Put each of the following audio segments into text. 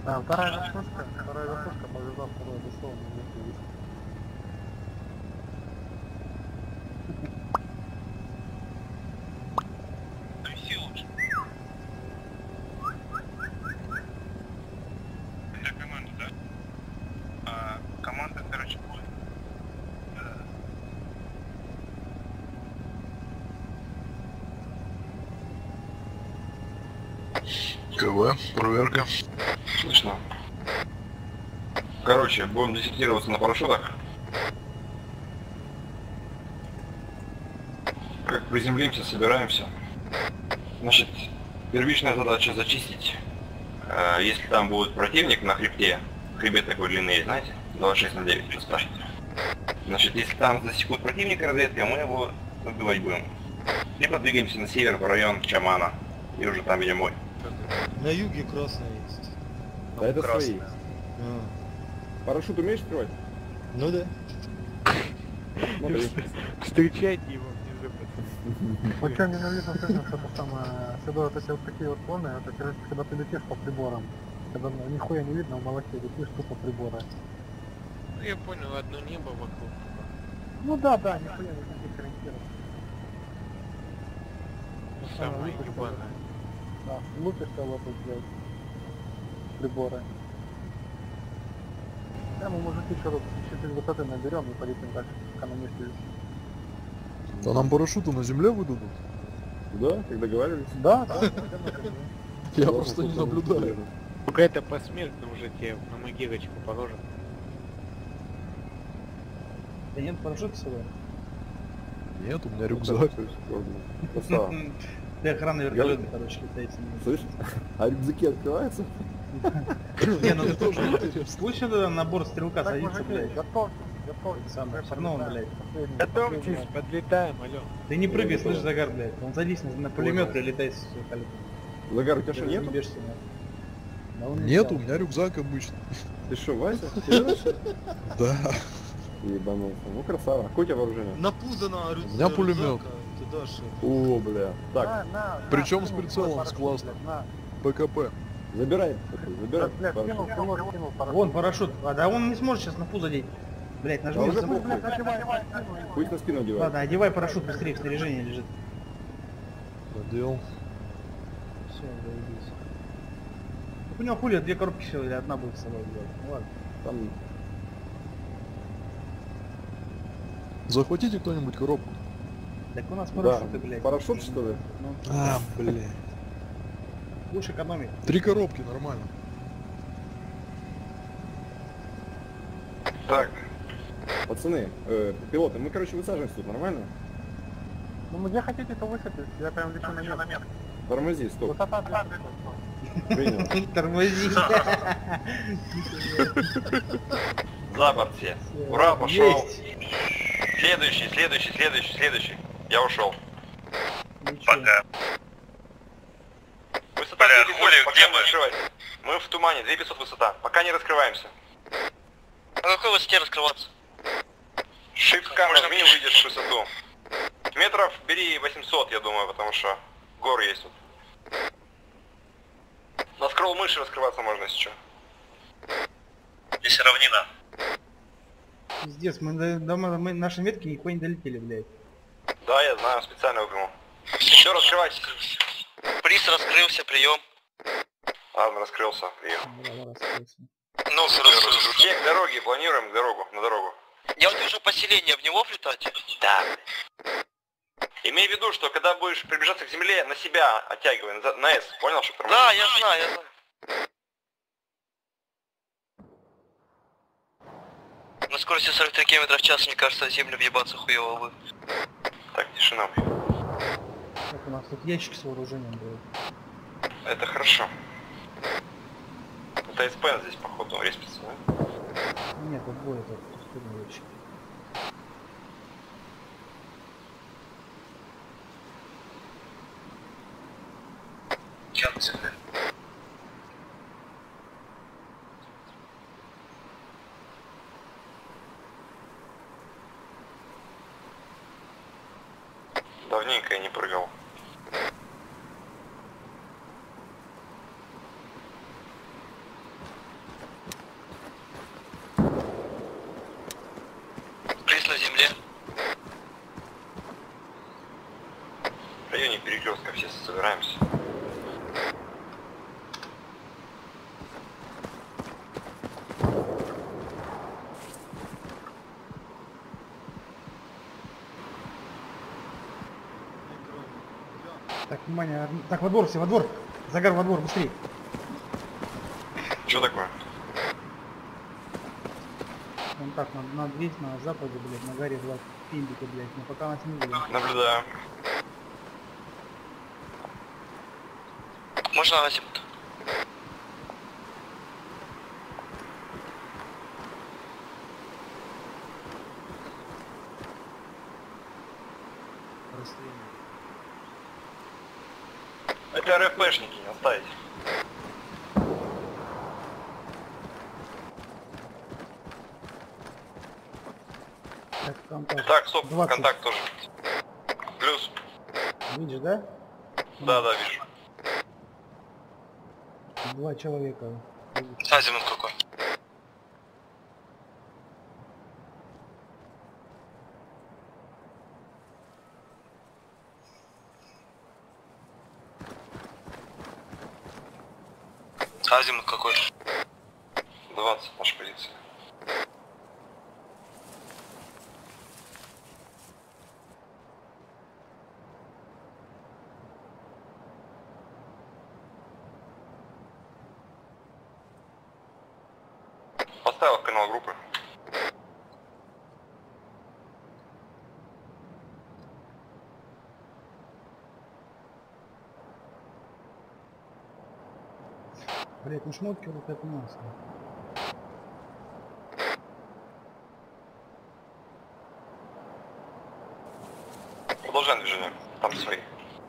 А, вторая вертушка повезла второй ДСО, но не повезло. Это команда, да? А, команда, короче, будет. КВ, проверка. Слышно. Короче, будем десертироваться на парашютах. Как приземлимся, собираемся. Значит, первичная задача зачистить. Если там будет противник на хребте, хребет такой длинный, знаете, 26 на 9, что спрашиваете. Значит, если там засекут противника разведка, мы его убивать будем. Либо двигаемся на север, в район Чамана, и уже там ведем бой. На юге красная есть. Да это свои. А, Парашют умеешь строить? ну да. Смотри. Встречайте его внизу, пацаны. Вот что ненавижу, что это самое, всегда вот эти вот такие вот планы, это короче, когда ты летишь по приборам, когда нихуя не видно, в молоке летишь тупо прибора. Ну я понял, одно небо вокруг. Ну да, нихуя никаких ориентиров. Самое ебаное. Да, лупишься вот тут делать приборы. Да, мы мужики что тут 4 высоты наберем и полетим дальше, экономистию. А нам парашюты на земле выдадут? Да, как договаривались. Да. Я просто не наблюдаю. Только это посмертно уже тебе на могилочку положат. Да нет парашюта с собой? Нет, у меня рюкзак. Красава. Ты охрана вертолета, короче, летаете. Слышь, а рюкзаки открываются? Не, ну Мне тоже интересно. пусть сюда на борт стрелка Так, садится, мужики, блядь. готовьтесь. Самое, погнал, блядь. Готовьтесь, подлетаем, алё. Ты не прыгай, Да, слышь, да. Загар, блядь. Он садись на пулемет, прилетай с полетом. Загар, у тебя что, Ты нету? разъебешься, нахуй. Да он не Нет, взял. у меня рюкзак обычный. Ты что, Вася? Серьёзно? Да. Ебанулся. Ну красава. Какое у тебя вооружение? Напузано, У меня пулемет. Ты дашь. О, бля. Так, Причем с прицелом, с классным. ПКП. забирай. Забирай. Блядь, парашют. кинул парашют. Вон парашют. А, да он не сможет сейчас на пузо одеть. Блядь, Да нажми уже забыл. похуй. Пусть на спину одевай. Ладно, одевай парашют быстрее, в снаряжении лежит. Надел. Все, заебись. У него хули, 2 коробки все, или одна будет с собой делать. Ну ладно. Там Захватите кто-нибудь коробку. Так у нас Да, парашюты, блядь. парашют, что ли? Ну, А, блин. будешь экономить. 3 коробки, нормально. Так, Пацаны, пилоты, мы, короче, высаживаемся тут, нормально? Ну где хотите, то высадитесь, я прям лечу на место. Тормози, стоп. Высота 200. Принял. Тормози. за борт все. Ура, пошел. Есть. Следующий. Я ушел. Ничего. Высота 2500, пока не раскрывайся. Мы в тумане, 2500 высота. Пока не раскрываемся. На какой высоте раскрываться? Shift камера, минимум выйдешь в высоту. Метров бери 800, я думаю, потому что горы есть тут. На скролл мыши раскрываться можно, если что. Здесь равнина. Пиздец, мы мы наши метки никуда не долетели, блядь. Да, я знаю, специально выпрямил. Все, раскрывайтесь. Приз раскрылся, прием. Ладно, раскрылся, прием. Да, раскрылся. Ну, хорошо. Чек дороги, планируем на дорогу. Я вот вижу поселение, в него влетать? Да. Имей в виду, что когда будешь приближаться к земле, на себя оттягивай, на S, понял, что тормозить? Да, я знаю. На скорости 43 км в час, мне кажется, в землю въебаться хуёво вы. Так, тишина. Так, у нас тут ящик с вооружением был. Это хорошо. Это СП здесь, походу, респится, да? Нет, тут двое тут пустырный ящик. Давненько я не прыгал. районе перекрестка все собираемся. Так, внимание. Так, во двор все, во двор. Загар во двор, быстрее. Что такое? Вон так, на здесь, на западе, блядь, на горе два пиндика, блядь. Но пока нас не видно. Наблюдаю. Можно азимут? Это РФПшники, не оставить. Так, контакт. Так, стоп, 20. контакт тоже. Плюс. Видишь, да? Да, вижу. 2 человека. Азимут какой? Азимут какой? 20, наша позиция. Поставил канал группы. Блять, ну шмотки вот это масло. Продолжаем движение. Там свои.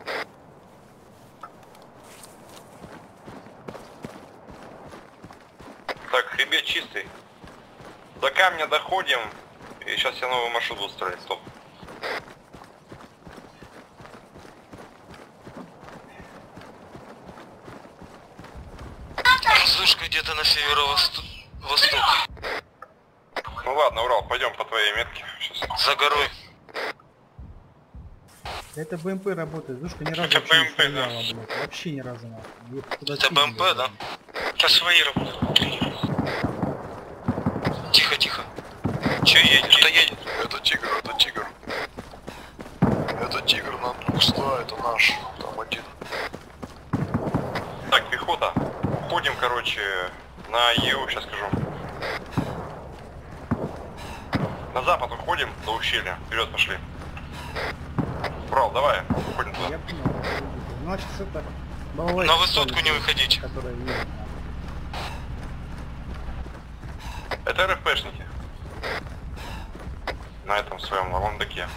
Так, хребет чистый. До камня доходим. И сейчас я новый маршрут буду строить. Стоп. Слышка где-то на северо-восток. Ну ладно, Урал, пойдем по твоей метке. Сейчас. За горой. Это БМП работает, Зушка ни разу Это вообще не БМП, стреляла, да. блядь. Вообще ни разу нахуй. Её куда Это кинули, БМП, да? блядь. Это свои работают. Тихо, тихо. Че едешь? Кто едет? Это тигр, это тигр. Это тигр на 200, это наш. Там один. Так, пехота. Уходим, короче, на ЕУ, сейчас скажу. На запад уходим до ущелья. Вперед пошли. Урал, давай, уходим туда. Я понял. Значит, это балалайка, На высотку что ли, не выходите. Которая едет. Это РФПшники. На этом своем лавандаке.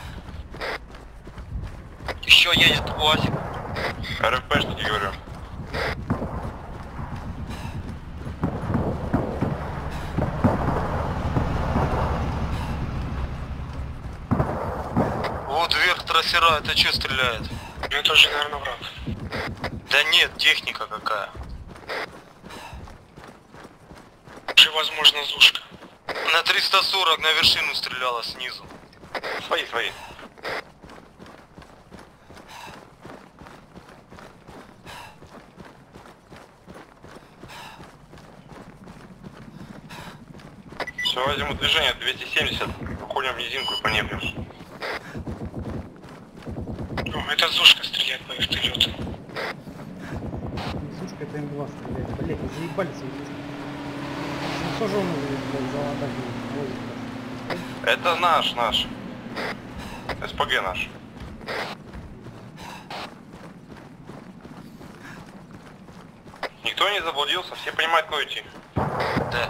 Еще едет УАЗик. РФПшники, говорю. Вот вверх трассера, это что стреляет? Ну это же, наверное, враг. Да нет, техника какая. Же, возможно, Зушка. На 340 на вершину стреляла снизу. Свои. Все, возьму движение 270. Уходим в низинку и по небу. Ну, это Зушка стреляет по вертолету. Зушка это М2 стреляет. Блять, вы заебали свои Зушки. Ну что же он, блядь, за атаку возит? Это наш. СПГ наш. Никто не заблудился, все понимают, куда идти. Да.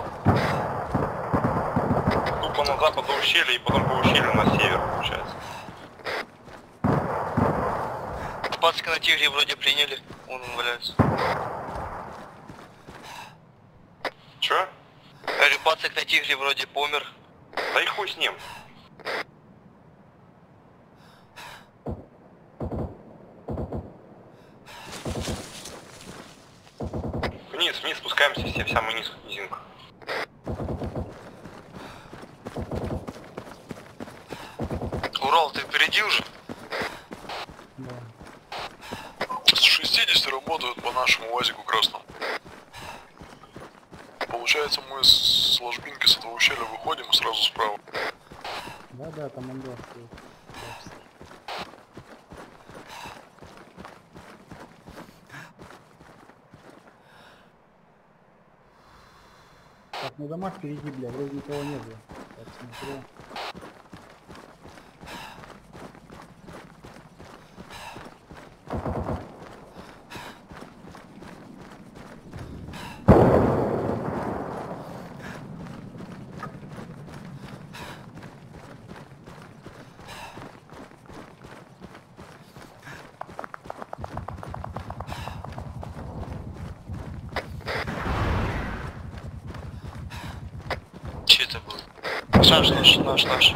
Тупо на запад до ущелья и потом по ущелью на север, получается. Пацка на тигре вроде приняли. Вон он валяется. Чё? Говорю, пацак на тигре вроде помер. Да и хуй с ним. Вниз спускаемся все, в самую низинку. Урал, ты впереди уже? Да. Новости работают по нашему УАЗику красному. Получается, мы с ложбинки с этого ущелья выходим и сразу справа. Да, там андор. Так, на домах впереди, бля, вроде никого не было. Так, смотрю. Че это было? Наш.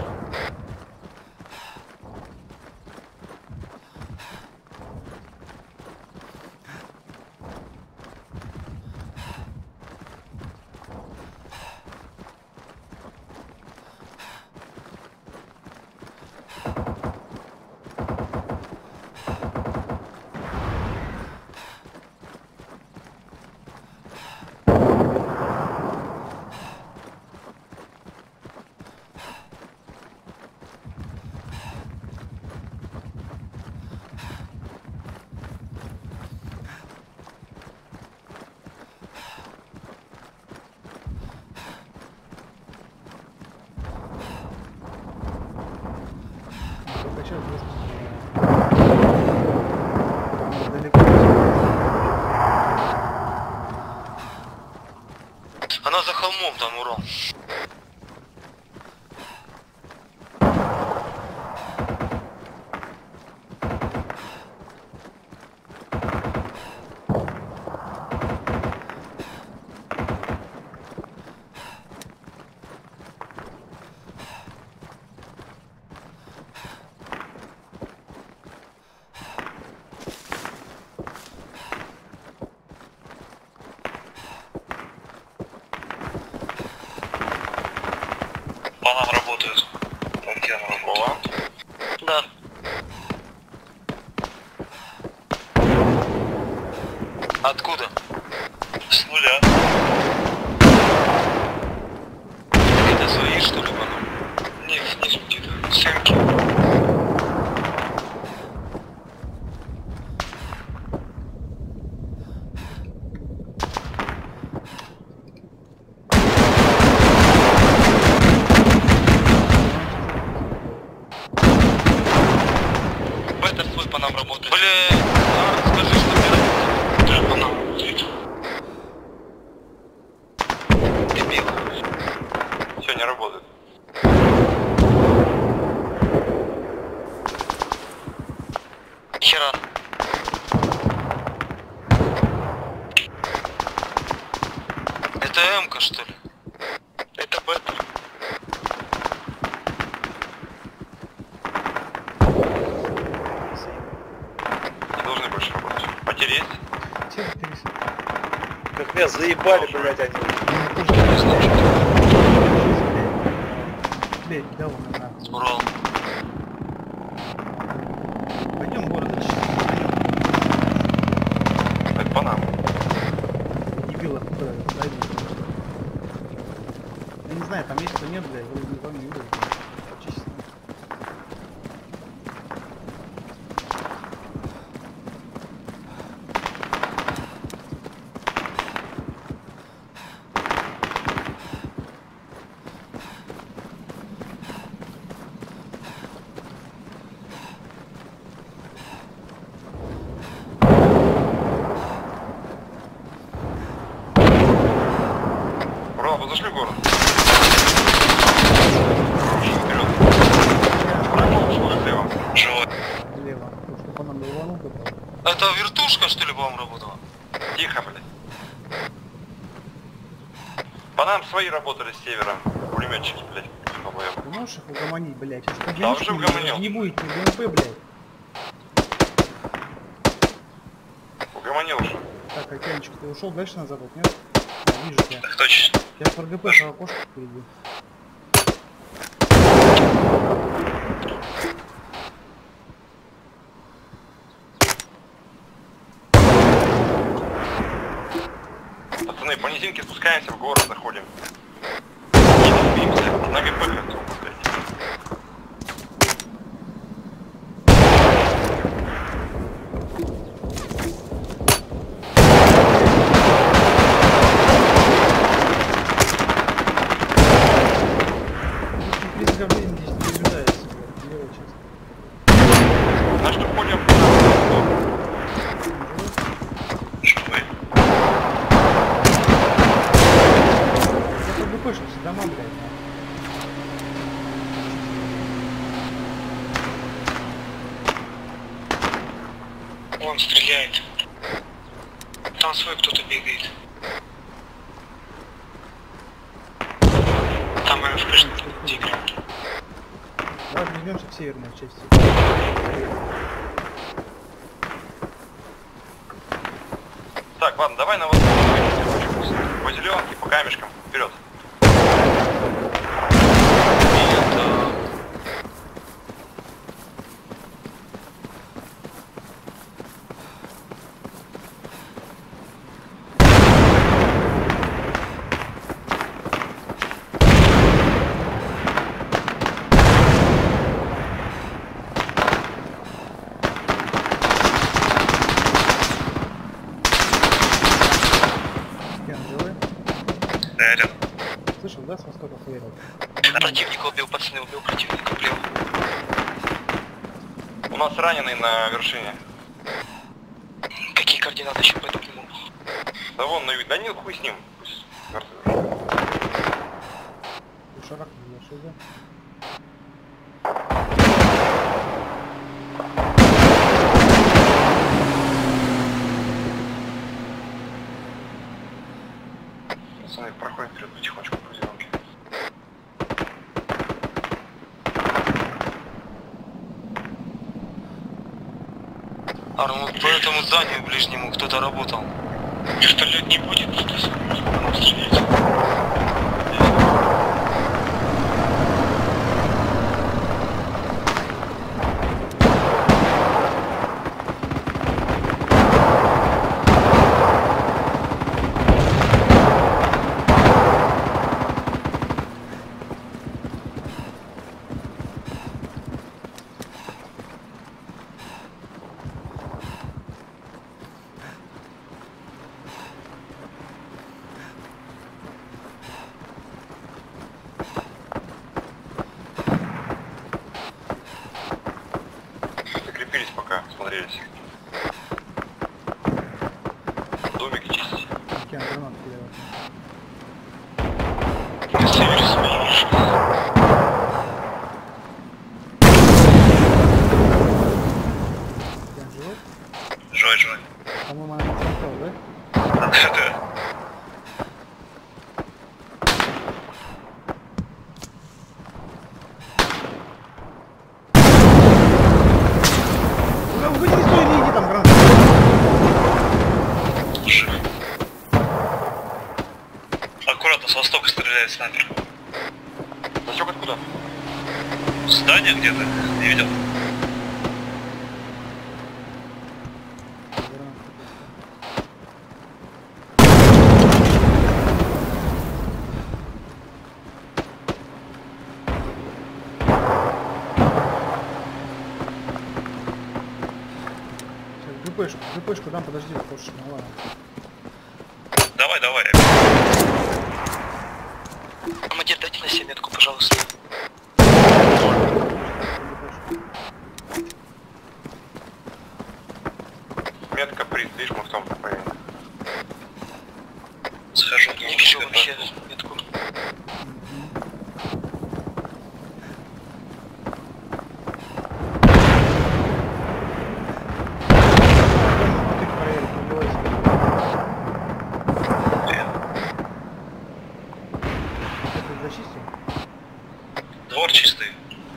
Только сейчас далеко. Она за холмом там, урон. По нам работают. По где она работает? Да. Откуда? С нуля. Это свои, что ли, по нам? Нет, снизу где-то. Сымки. Беттер твой по нам работает. Бля, скажи, что ты работает. По нам работает. Дебил. Все, не работает. Хера. Это М-ка, что ли? Это Беттер. Не должны больше работать. Потери есть? Все 30. Как меня заебали, блядь, они. Блядь, да ладно, на. Урал. Пойдем в город дальше. Это по нам. Дебил, откуда пройду. Я не знаю, там есть кто нет, блядь, вроде никого не видел. Чисто. Урал, вы зашли в город? Вперед. Слева. Живой. Слева. Потому что по нам долбанул кто-то. Это вертушка, что ли, по-моему, работала? Тихо, блядь. По нам свои работали с севера. Пулеметчики, блядь. Долбоёб. Ты можешь их угомонить, блядь? Сейчас Да уже угомонил. Не будет ни БМП, блядь. Угомонил уже. Так, океанчик, ты ушел дальше назад, вот, нет? Я вижу тебя. Так точно. Я в РГП по окошку впереди. низинке спускаемся, в город заходим. Не двигаемся, на ГП хотел поставить. Приземление здесь не наблюдается, блядь, дело честно. На что ходим? Живой. Я как бы пышился, дома, блядь. Он стреляет. Там свой кто-то бегает. Там в крышке тигр. Давай вернемся к северной части. Так, ладно, давай на восток. По зеленке, по камешкам. Вперед. Кен, живой? Да, рядом. Слышал, да, с востока хуярил? Противника убил, пацаны, убил противника, блин. У нас раненый на вершине. Какие координаты еще пойду к нему? Да вон, да не, хуй с ним. Пусть мертвый. Шарак не зашел, да? Пацаны, проходим вперед потихонечку по зеленке. Арнольд, по этому зданию ближнему кто-то работал. Вертолет не будет, нам стрелять. Закрепились пока, смотрелись. Домики чистить. Кен, гранат кидает. На севере сменишь. Кен, живой? Живой, живой. По-моему, она не смотрела, да? Да. Ну, выйди из той линии, там гранат. Жив. Аккуратно с востока стреляет снайпер. Засек откуда? Здание где-то? Не видел? Сейчас, ГПшку дам, подожди, хочешь, ну ладно. Давай, давай. Командир, дайте на 7 метку, пожалуйста. Метка приз, видишь, мы в том поедем. Схожу. Не вижу вообще метку. Ты проверь, пробивайся. Ты зачистил? Двор чистый.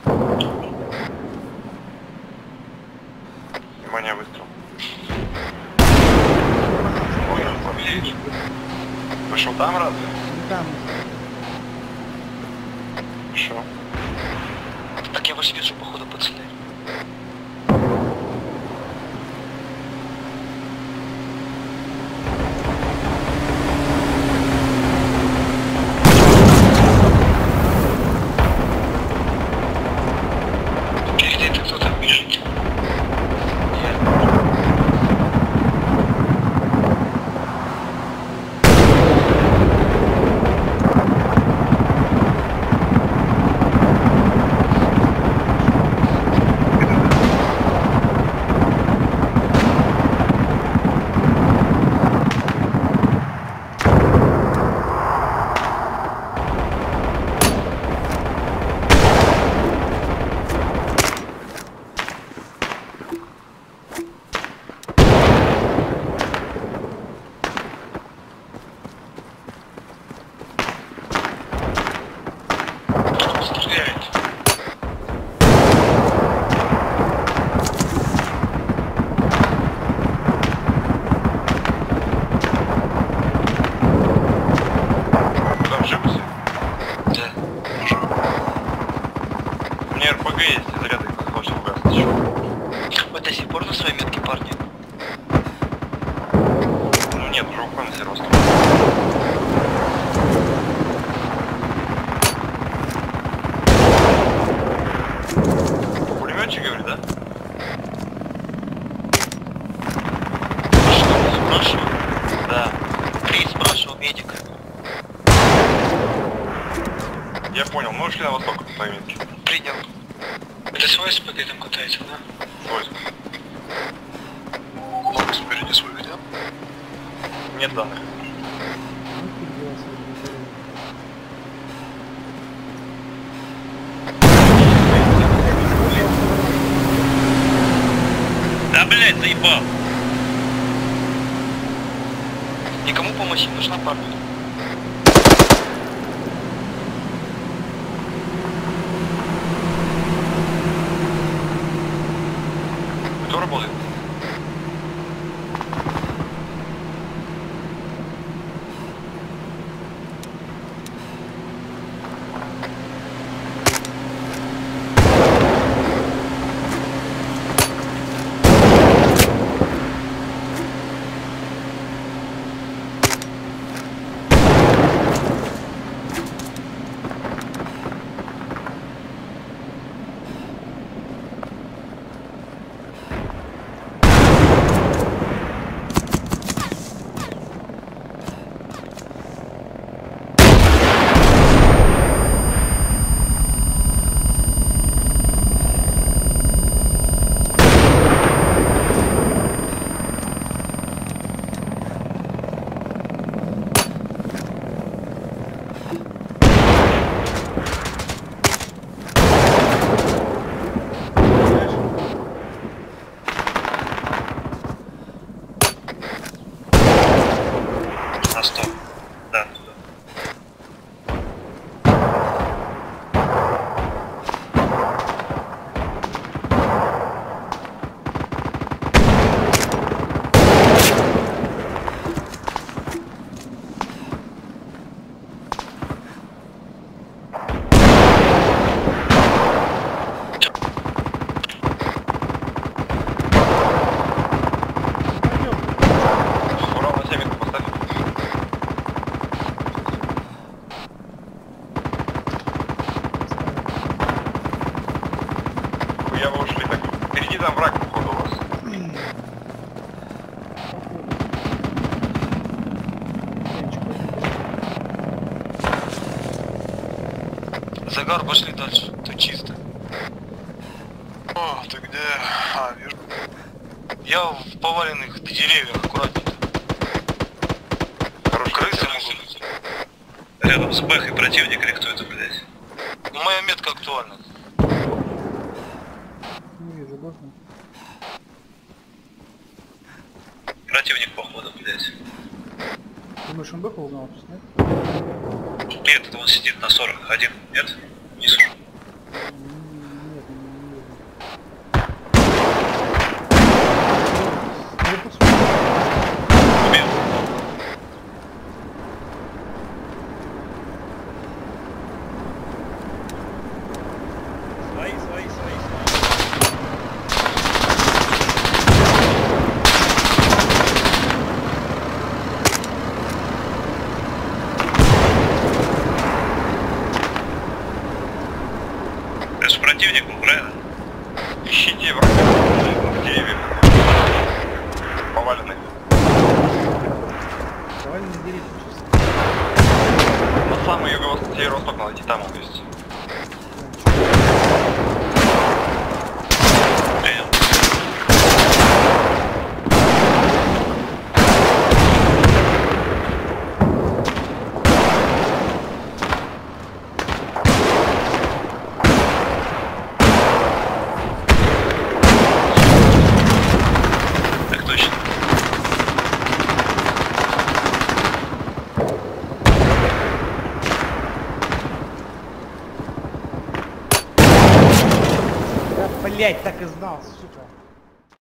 Внимание, выстрел. Вышел там разве? Не там. Хорошо. Так я вас вижу, походу, пацаны. пор на своей метке, парни? Ну нет, уже уходим на Северосток. Пулеметчик, говорит, да? Что, спрашиваю? Да. При спрашивал медик. Я понял, мы ушли на восток по метке. Принял. Это свой СПГ там катается, да? Свой. Ногу спереди свой где? Нет данных. Да, блядь, заебал. Никому помощь не нужна, парни? Кто работает? На 100. Да, туда. Урал на 7 поставь. Я вы ушли так. Впереди там враг, походу, у вас. Загар, пошли дальше. Тут чисто. О, ты где? А, вижу. Я в поваленных деревьях, аккуратненько. Хороший Крысы могут быть. Рядом с Бэхой противник или кто это, блядь? Ну, моя метка актуальна. Не вижу, можно? Противник, походу, блядь. Думаешь, он Бэха узнал сейчас, нет? Нет, это он сидит на 41. Нет? Не слышу. Нет, не вижу. Убил. Это же противник был, правильно? Ищите врага в деревьях. Поваленных. Давай на деревья сейчас. На самый юго-восток, северо-восток надо идти, там он есть. Принял. Так точно. Да, блять, так и знал, сука.